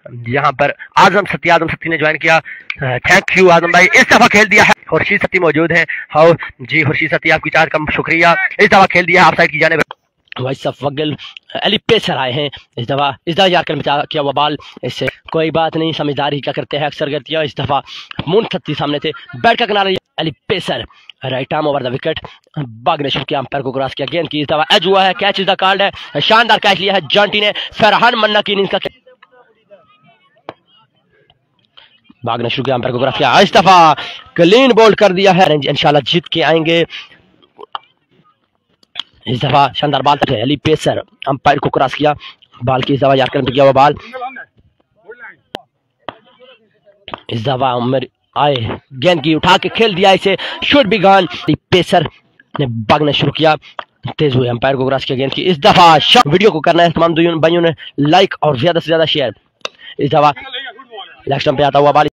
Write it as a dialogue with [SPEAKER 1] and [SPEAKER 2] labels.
[SPEAKER 1] यहाँ पर आजम सत्ती ने ज्वाइन किया। थैंक यू आजम भाई। इस दफा खेल दिया है, खुर्शीद सत्ती मौजूद है। हाँ जी खुर्शीद सत्ती, आपकी चार्ज का शुक्रिया। इस दफा खेल दिया ऑफ साइड की जाने भाई सफगल अली पेसर आए हैं। इस दफा यार बचा किया हुआ बाल, इससे कोई बात नहीं, समझदारी क्या करते हैं अक्सर करती है। इस दफा मुनथत्ती सामने थे, बैट का किनारा Ali pacer, right arm over the wicket. बाग ने शुरू किया, अंपायर को क्रॉस किया, गेंद की इस दफा एज हुआ है, कैच इज द कॉल्ड है। शानदार कैच लिया है जॉन्टी ने। फरहान मन्ना की इनिंग्स का बाग ने शुरू किया, अंपायर को क्रॉस किया, इस दफा क्लीन बोल्ड कर दिया है। इंशाल्लाह जीत के आएंगे। इस दफा शानदार बाल तक अली पेसर, अंपायर को क्रॉस किया, बाल की इस दफा यार पे किया हुआ बाल। इस दफा उमर आए, गेंद की उठा के खेल दिया, इसे शुड बी गॉन। पेसर ने बाग ने शुरू किया, तेज हुए, अंपायर को क्रॉस किया, गेंद की इस दफा शॉट। वीडियो को करना है तमाम भाइयों ने लाइक और ज्यादा से ज्यादा शेयर। इस दफा लेग स्टंप पे आता हुआ बाल।